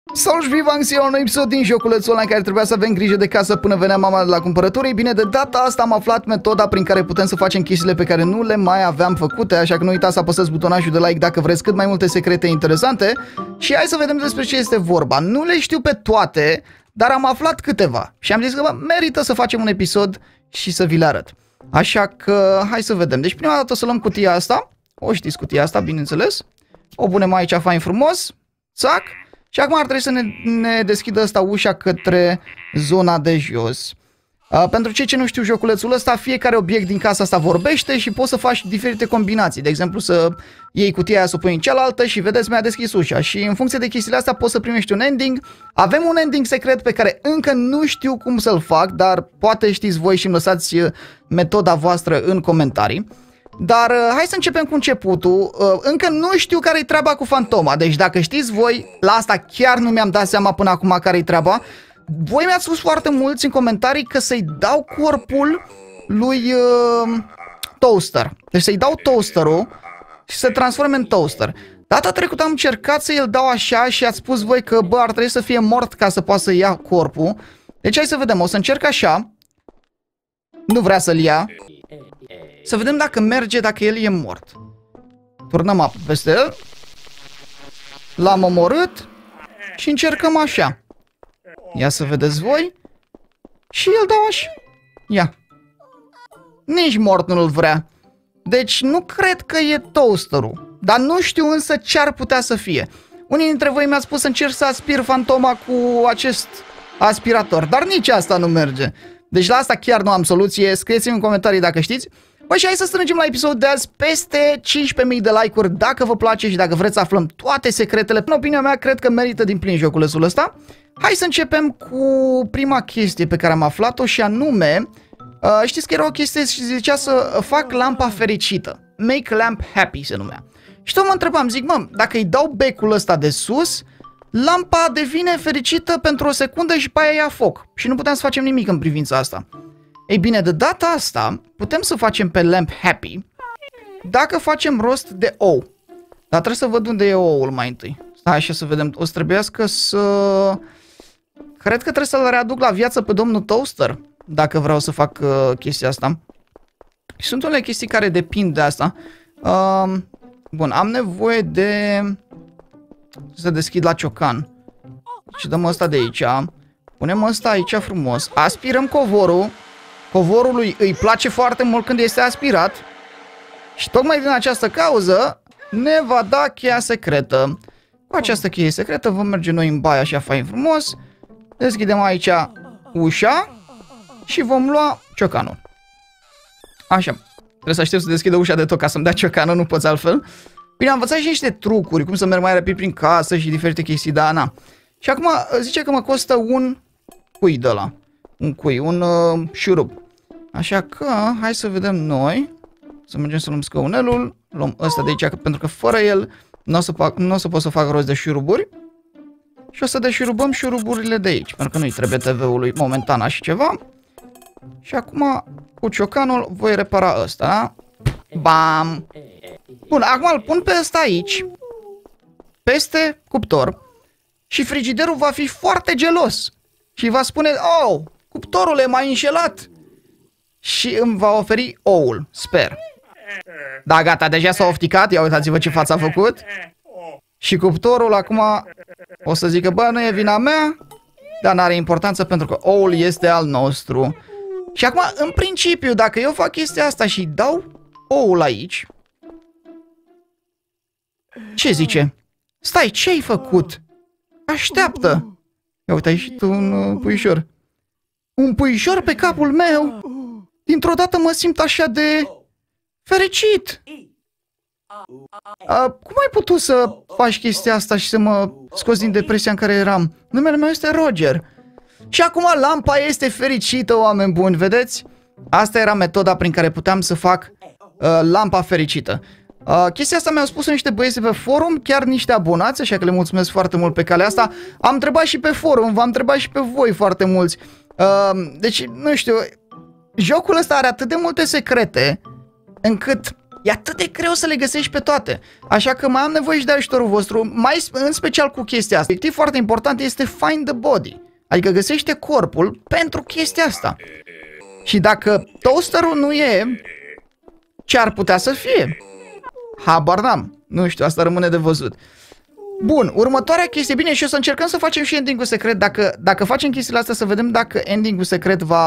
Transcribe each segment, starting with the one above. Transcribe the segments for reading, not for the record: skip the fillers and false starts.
Salut și vivanți, la un episod din joculețul ăla în care trebuia să avem grijă de casă până venea mama de la cumpărături. Ei bine, de data asta am aflat metoda prin care putem să facem chestiile pe care nu le mai aveam făcute, așa că nu uitați să apăsați butonajul de like dacă vreți cât mai multe secrete interesante. Și hai să vedem despre ce este vorba. Nu le știu pe toate, dar am aflat câteva și am zis că merită să facem un episod și să vi le arăt. Așa că hai să vedem. Deci prima dată o să luăm cutia asta. O știți cutia asta, bineînțeles. O punem aici fain frumos. Țac. Și acum ar trebui să ne deschidă ăsta ușa către zona de jos. Pentru cei ce nu știu joculețul ăsta, fiecare obiect din casa asta vorbește și poți să faci diferite combinații. De exemplu, să iei cutia aia, să o pui în cealaltă și vedeți, mi-a deschis ușa. Și în funcție de chestiile astea poți să primești un ending. Avem un ending secret pe care încă nu știu cum să-l fac, dar poate știți voi și îmi lăsați metoda voastră în comentarii. Dar hai să începem cu începutul. Încă nu știu care-i treaba cu fantoma. Deci dacă știți voi, la asta chiar nu mi-am dat seama până acum care-i treaba. Voi mi-ați spus foarte mulți în comentarii că să-i dau corpul lui Toaster. Deci să-i dau Toasterul și să transforme în Toaster. Data trecută am încercat să-i dau așa și ați spus voi că bă, ar trebui să fie mort ca să poată să ia corpul. Deci hai să vedem, o să încerc așa. Nu vrea să-l ia. Să vedem dacă merge, dacă el e mort. Turnăm apă peste el. L-am omorât. Și încercăm așa. Ia să vedeți voi. Și îl dau așa. Ia. Nici mort nu-l vrea. Deci nu cred că e Toasterul. Dar nu știu însă ce ar putea să fie. Unii dintre voi mi-ați spus să încerc să aspir fantoma cu acest aspirator. Dar nici asta nu merge. Deci la asta chiar nu am soluție. Scrieți-mi în comentarii dacă știți. Bă, și hai să strângem la episodul de azi peste 15.000 de like-uri dacă vă place și dacă vreți să aflăm toate secretele. În opinia mea, cred că merită din plin joculețul ăsta. Hai să începem cu prima chestie pe care am aflat-o și anume, știți că era o chestie și zicea să fac lampa fericită. Make lamp happy se numea. Și tot mă întrebam, zic, mă, dacă îi dau becul ăsta de sus, lampa devine fericită pentru o secundă și pe aia ia foc. Și nu puteam să facem nimic în privința asta. Ei bine, de data asta putem să facem pe lamp happy dacă facem rost de ou. Dar trebuie să văd unde e oul mai întâi. Stai așa să vedem. O să trebuiască să... Cred că trebuie să-l readuc la viață pe domnul Toaster dacă vreau să fac chestia asta. Și sunt unele chestii care depind de asta. Bun, am nevoie de... să deschid la ciocan. Și dăm ăsta de aici. Punem ăsta aici frumos. Aspirăm covorul. Covorului îi place foarte mult când este aspirat. Și tocmai din această cauză ne va da cheia secretă. Cu această cheie secretă vom merge noi în baie așa fain frumos. Deschidem aici ușa și vom lua ciocanul. Așa. Trebuie să aștept să deschidă ușa de tot ca să-mi dea ciocanul, nu poți altfel. Bine, am învățat și niște trucuri, cum să merg mai rapid prin casă și diferite chestii, dar na. Și acum zice că mă costă un cui de ăla. Un cui, un șurub. Așa că, hai să vedem noi. Să mergem să luăm scăunelul. Luăm ăsta de aici, pentru că fără el nu o să pot să fac rost de șuruburi. Și o să deșurubăm șuruburile de aici, pentru că nu-i trebuie TV-ului momentan și ceva. Și acum, cu ciocanul, voi repara ăsta. Bam! Bun, acum îl pun pe ăsta aici, peste cuptor. Și frigiderul va fi foarte gelos. Și va spune, oh, cuptorule, m-ai înșelat. Și îmi va oferi oul, sper. Da, gata, deja s-a ofticat, ia uitați-vă ce față a făcut. Și cuptorul acum o să zică, bă, nu e vina mea, dar n-are importanță pentru că oul este al nostru. Și acum, în principiu, dacă eu fac chestia asta și dau oul aici, ce zice? Stai, ce-ai făcut? Așteaptă. Ia uite, ai ieșit un puișor. Un puișor pe capul meu? Dintr-o dată mă simt așa de fericit. Cum ai putut să faci chestia asta și să mă scoți din depresia în care eram? Numele meu este Roger. Și acum lampa este fericită, oameni buni, vedeți? Asta era metoda prin care puteam să fac lampa fericită. Chestia asta mi-au spus niște băieți pe forum, chiar niște abonați, așa că le mulțumesc foarte mult pe calea asta. Am întrebat și pe forum, v-am întrebat și pe voi foarte mulți. Deci, nu știu, jocul ăsta are atât de multe secrete încât E atât de greu să le găsești pe toate. Așa că mai am nevoie și de ajutorul vostru, în special cu chestia asta. Obiectiv foarte important este find the body. Adică găsește corpul pentru chestia asta. Și dacă toasterul nu e, ce ar putea să fie? Habar n-am. Nu știu, asta rămâne de văzut. Bun, următoarea chestie. Bine, și o să încercăm să facem și ending-ul secret. Dacă facem chestiile astea, să vedem dacă ending-ul secret va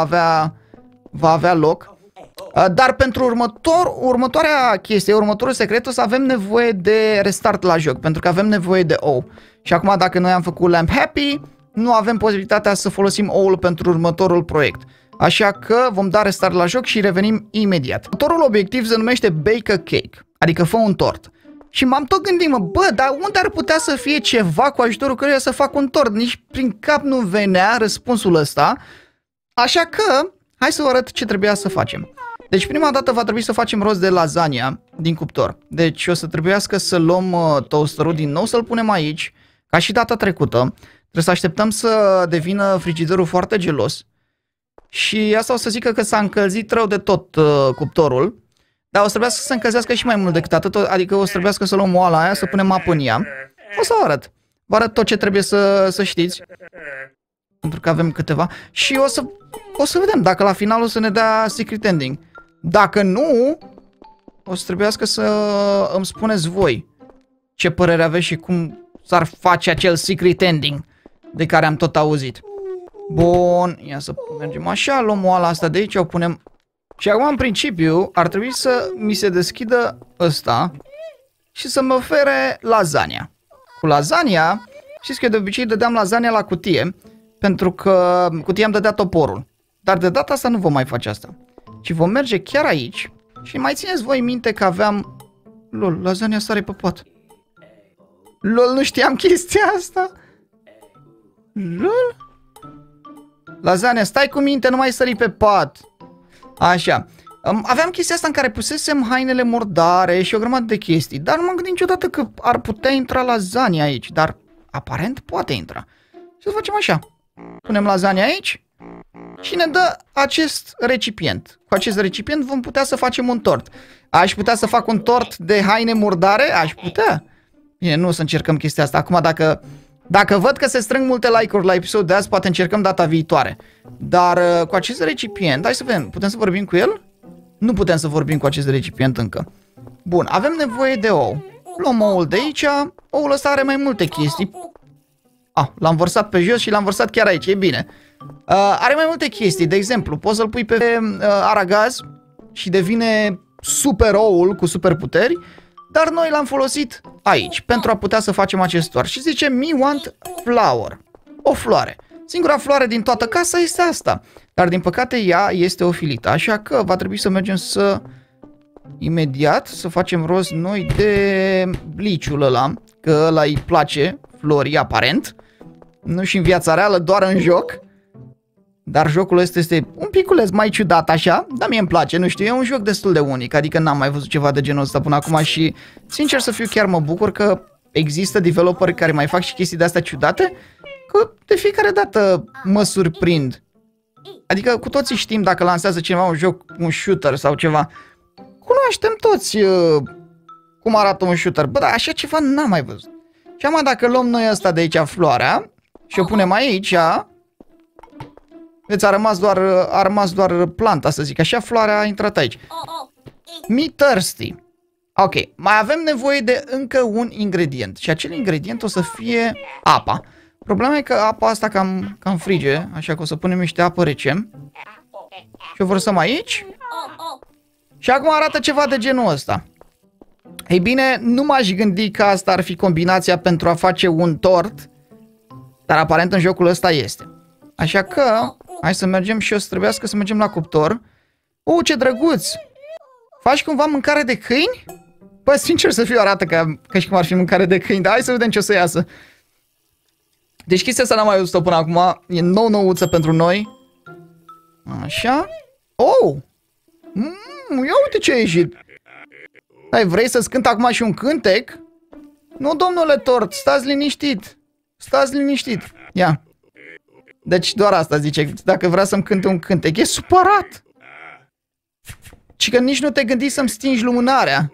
avea loc. Dar pentru următoarea chestie, următorul secret, o să avem nevoie de restart la joc. Pentru că avem nevoie de ou. Și acum, dacă noi am făcut Lamp Happy, nu avem posibilitatea să folosim oul pentru următorul proiect. Așa că vom da restart la joc și revenim imediat. Următorul obiectiv se numește Bake a Cake, adică fă un tort. Și m-am tot gândit, bă, dar unde ar putea să fie ceva cu ajutorul căruia să fac un tort? Nici prin cap nu venea răspunsul ăsta. Așa că, hai să vă arăt ce trebuia să facem. Deci prima dată va trebui să facem rost de lasagna din cuptor. Deci o să trebuiască să luăm toasterul din nou, să-l punem aici, ca și data trecută. Trebuie să așteptăm să devină frigiderul foarte gelos. Și asta o să zică că s-a încălzit rău de tot cuptorul. Dar o să trebuiască să se încălzească și mai mult decât atât. Adică o să trebuiască să luăm oala aia, să punem apă în ea. O să vă arăt. Vă arăt tot ce trebuie să știți. Pentru că avem câteva. Și o să vedem dacă la final o să ne dea secret ending. Dacă nu, o să trebuiască să îmi spuneți voi ce părere aveți și cum s-ar face acel secret ending de care am tot auzit. Bun, ia să mergem așa, luăm oala asta de aici, o punem. Și acum, în principiu, ar trebui să mi se deschidă ăsta și să-mi ofere lasagna. Cu lasagna, știți că de obicei dădeam lasagna la cutie, pentru că cutia îmi dădea toporul. Dar de data asta nu vom mai face asta. Și vom merge chiar aici și mai țineți voi minte că aveam... Lol, lasagna sare pe pat. Lol, nu știam chestia asta. Lol. Lasagna, stai cu minte, nu mai sări pe pat. Așa. Aveam chestia asta în care pusesem hainele murdare și o grămadă de chestii. Dar nu m-am gândit niciodată că ar putea intra lasagna aici. Dar aparent poate intra. Și să facem așa. Punem lasagna aici și ne dă acest recipient. Cu acest recipient vom putea să facem un tort. Aș putea să fac un tort de haine murdare? Aș putea. Bine, nu o să încercăm chestia asta. Acum dacă văd că se strâng multe like-uri la episodul de azi, poate încercăm data viitoare. Dar cu acest recipient, hai să vedem, putem să vorbim cu el? Nu putem să vorbim cu acest recipient încă. Bun, avem nevoie de ou. Luăm oul de aici. Oul ăsta are mai multe chestii. L-am vărsat pe jos și l-am vărsat chiar aici, e bine. Are mai multe chestii, de exemplu, poți să-l pui pe aragaz și devine super oul cu super puteri. Dar noi l-am folosit aici, pentru a putea să facem acest tort. Și zice, me want flower. O floare. Singura floare din toată casa este asta. Dar din păcate ea este ofilită. Așa că va trebui să mergem imediat să facem rost noi de bliciul ăla. Că ăla îi place florii aparent. Nu și în viața reală, doar în joc. Dar jocul ăsta este un piculeț mai ciudat așa, dar mie îmi place, nu știu, e un joc destul de unic, adică n-am mai văzut ceva de genul ăsta până acum și, sincer să fiu, chiar mă bucur că există developeri care mai fac și chestii de astea ciudate, că de fiecare dată mă surprind. Adică cu toții știm dacă lansează cineva un joc, un shooter sau ceva, cunoaștem toți cum arată un shooter, bă, dar așa ceva n-am mai văzut. Și acum dacă luăm noi ăsta de aici, floarea, și o punem aici... Vedeți, a rămas doar planta, să zic așa, floarea a intrat aici. Me thirsty. Ok, mai avem nevoie de încă un ingredient. Și acel ingredient o să fie apa. Problema e că apa asta cam frige, așa că o să punem niște apă rece. Și o vărsăm aici. Și acum arată ceva de genul ăsta. Ei bine, nu m-aș gândi că asta ar fi combinația pentru a face un tort. Dar aparent în jocul ăsta este. Așa că, hai să mergem și o să trebuiască să mergem la cuptor. Ce drăguț! Faci cumva mâncare de câini? Bă, sincer să fiu, arată ca și cum ar fi mâncare de câini, dar hai să vedem ce o să iasă. Deci chestia asta n-am mai văzut-o până acum, e nou-nouță pentru noi. Așa. Ia uite ce a ieșit. Hai, vrei să-ți cânt acum și un cântec? Nu, domnule tort, stați liniștit. Stați liniștit. Ia. Deci doar asta zice, dacă vrea să-mi cânte un cântec. E supărat. Și că nici nu te gândi să-mi stingi lumânarea.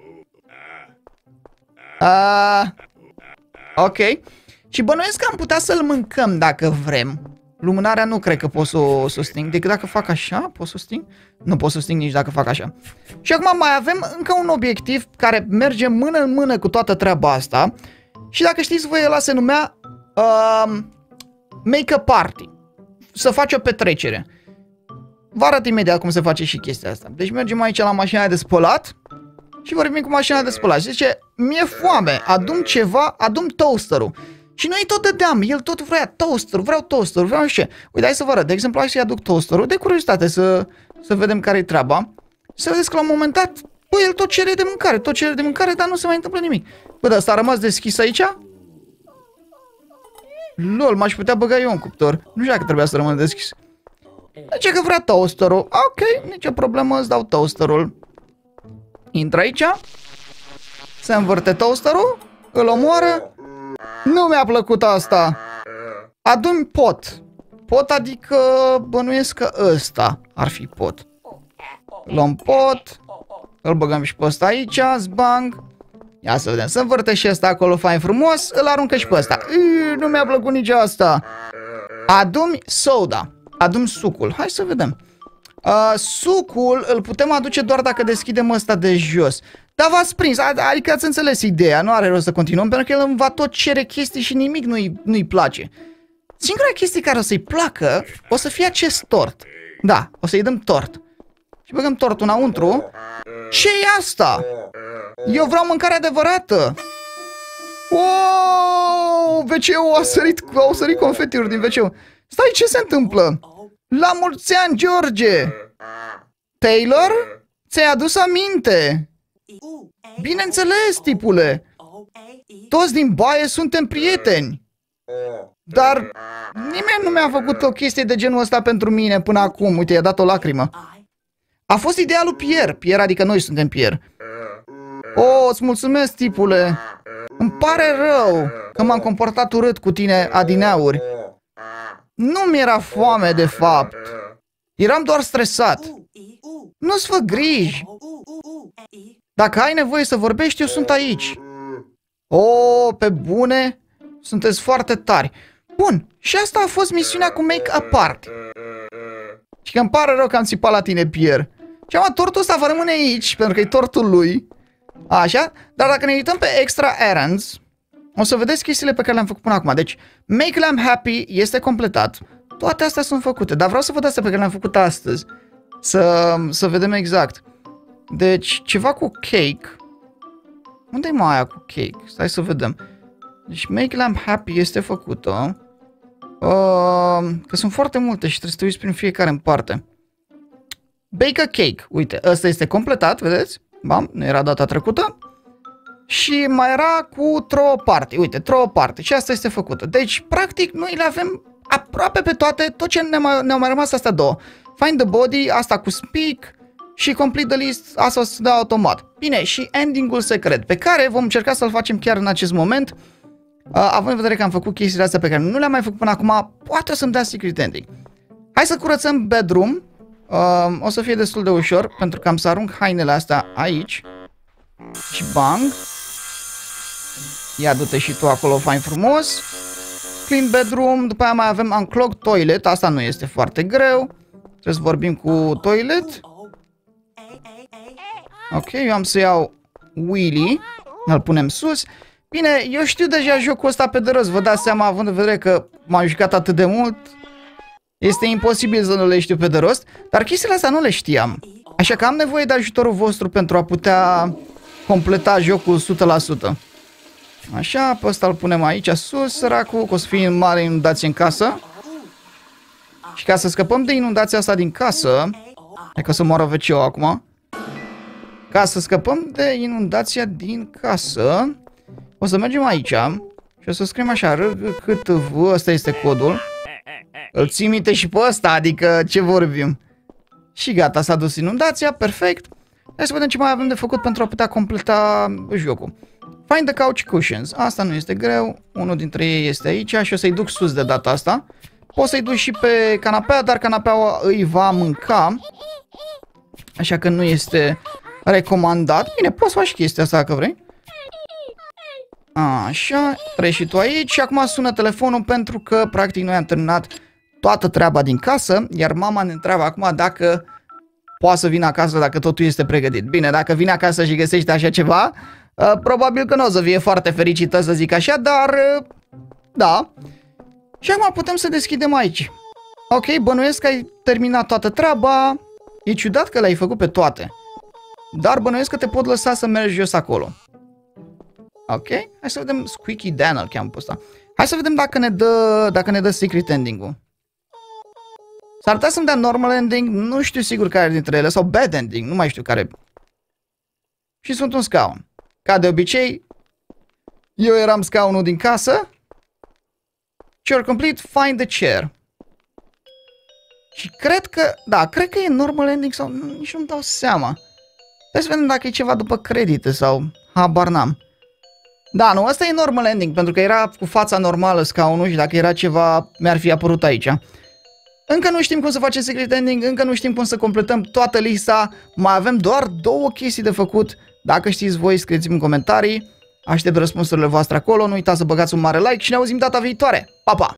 Ok. Și bănuiesc că am putea să-l mâncăm dacă vrem. Lumânarea nu cred că pot să o sting. Decât dacă fac așa, pot să o sting? Nu pot să o sting nici dacă fac așa. Și acum mai avem încă un obiectiv care merge mână în mână cu toată treaba asta. Și dacă știți voi, ăla se numea Make a Party. Să faci o petrecere. Vă arăt imediat cum se face și chestia asta. Deci mergem aici la mașina de spălat. Și vorbim cu mașina de spălat. Și zice, mi-e foame, adum ceva, adum toasterul. Și noi tot dădeam, el tot vrea toaster, vreau toaster, vreau și ce. Uite, hai să vă arăt, de exemplu, hai să-i aduc toasterul, de curiozitate, să vedem care-i treaba. Să vedeți că la un moment dat, bă, el tot cere de mâncare, dar nu se mai întâmplă nimic. Bă, dar ăsta a rămas deschis aici? Lol, m-aș putea băga eu în cuptor. Nu știu dacă trebuia să rămână deschis. Deci că vrea toasterul. Ok, nicio problemă, îți dau toasterul. Intră aici. Se învârte toasterul. Îl omoară. Nu mi-a plăcut asta. Adu-mi pot. Pot, adică bănuiesc că ăsta ar fi pot. Luăm pot. Îl băgăm și pe ăsta aici. Zbang. Ia să vedem. Se învârte și ăsta acolo fain frumos. Îl aruncă și pe ăsta. Nu mi-a plăcut nici asta. Adu-mi soda. Adu-mi sucul. Hai să vedem. Sucul îl putem aduce doar dacă deschidem ăsta de jos. Dar v-ați prins, adică ați înțeles ideea. Nu are rost să continuăm pentru că el îmi va tot cere chestii și nimic nu-i place. Singura chestie care o să-i placă o să fie acest tort. Da, o să-i dăm tort. Și băgăm tortul înăuntru. Ce-i asta? Eu vreau mâncare adevărată. Wow, WC-ul au sărit confetiuri din WC-ul. Stai, ce se întâmplă? La mulți ani, George! Taylor? Ți-ai adus aminte? Bineînțeles, tipule! Toți din baie suntem prieteni! Dar nimeni nu mi-a făcut o chestie de genul ăsta pentru mine până acum. Uite, i-a dat o lacrimă. A fost ideea lui Pierre. Pierre, adică noi suntem Pierre. Oh, îți mulțumesc, tipule! Îmi pare rău că m-am comportat urât cu tine adineauri. Nu mi-era foame, de fapt. Eram doar stresat. Nu-ți fă griji. Dacă ai nevoie să vorbești, eu sunt aici. Oh, pe bune? Sunteți foarte tari. Bun, și asta a fost misiunea cu Make a Party. Și că îmi pare rău că am țipat la tine, Pierre. Și am tortul ăsta va rămâne aici, pentru că e tortul lui. Așa, dar dacă ne uităm pe Extra Errands, o să vedeți chestiile pe care le-am făcut până acum. Deci, Make Lamb Happy este completat. Toate astea sunt făcute, dar vreau să văd astea pe care le-am făcut astăzi. Să vedem exact. Deci, ceva cu cake. Unde-i mai aia cu cake? Stai să vedem. Deci, Make Lamb Happy este făcută. Că sunt foarte multe și trebuie să te uiți prin fiecare în parte. Bake a Cake. Uite, ăsta este completat, vedeți? Bam, nu era data trecută. Și mai era cu Throw a Party. Uite, Throw a Party. Și asta este făcută. Deci, practic, noi le avem aproape pe toate. Tot ce ne-au mai rămas astea două. Find the Body, asta cu Speak și Complete the List, asta o să dea automat. Bine, și ending-ul secret, pe care vom încerca să-l facem chiar în acest moment. Având în vedere că am făcut chestiile astea pe care nu le-am mai făcut până acum, poate o să-mi dea secret ending. Hai să curățăm bedroom. O să fie destul de ușor, pentru că am să arunc hainele astea aici. Și bang. Ia du-te și tu acolo fain frumos. Clean bedroom, după aia mai avem unclog toilet, asta nu este foarte greu. Trebuie să vorbim cu toilet. Ok, eu am să iau Willy, îl punem sus. Bine, eu știu deja jocul ăsta pe de rost, vă dați seama, având în vedere că m-am jucat atât de mult. Este imposibil să nu le știu pe de rost, dar chestiile astea nu le știam. Așa că am nevoie de ajutorul vostru pentru a putea completa jocul 100%. Așa, pe ăsta îl punem aici sus, săracul, că o să fie în mare inundație în casă. Și ca să scăpăm de inundația asta din casă, hai că o să moară WC-ul acum. Ca să scăpăm de inundația din casă, o să mergem aici și o să scriem așa, RGCTV, ăsta este codul. Îl ții minte și pe ăsta, adică ce vorbim. Și gata, s-a dus inundația, perfect. Hai să vedem ce mai avem de făcut pentru a putea completa jocul. Find the couch cushions, asta nu este greu, unul dintre ei este aici și o să-i duc sus de data asta. Poți să-i duci și pe canapea, dar canapeaua îi va mânca. așa că nu este recomandat. Bine, poți să faci chestia asta dacă vrei. Așa, treci și tu aici și acum sună telefonul pentru că practic noi am terminat toată treaba din casă, iar mama ne întreabă acum dacă poate să vină acasă dacă totul este pregătit. Bine, dacă vine acasă și găsește așa ceva, probabil că nu o să fie foarte fericită, să zic așa, dar da. Și acum putem să deschidem aici. Ok, bănuiesc că ai terminat toată treaba. E ciudat că le-ai făcut pe toate. Dar bănuiesc că te pot lăsa să mergi jos acolo. Ok, hai să vedem. Squeaky Dan îl cheamă pe ăsta. Hai să vedem dacă ne dă secret ending-ul. S-ar putea să-mi dea normal ending, nu știu sigur care dintre ele, sau bad ending, nu mai știu care. Și sunt un scaun. Ca de obicei, eu eram scaunul din casă. Chair complete, find the chair. Și cred că, da, cred că e normal ending sau nici nu-mi dau seama. Hai să vedem dacă e ceva după credite sau habar n-am. Da, nu, ăsta e normal ending, pentru că era cu fața normală scaunul și dacă era ceva, mi-ar fi apărut aici. Încă nu știm cum să facem secret ending, încă nu știm cum să completăm toată lista, mai avem doar 2 chestii de făcut. Dacă știți voi, scrieți-mi în comentarii, aștept răspunsurile voastre acolo, nu uitați să băgați un mare like și ne auzim data viitoare. Pa, pa!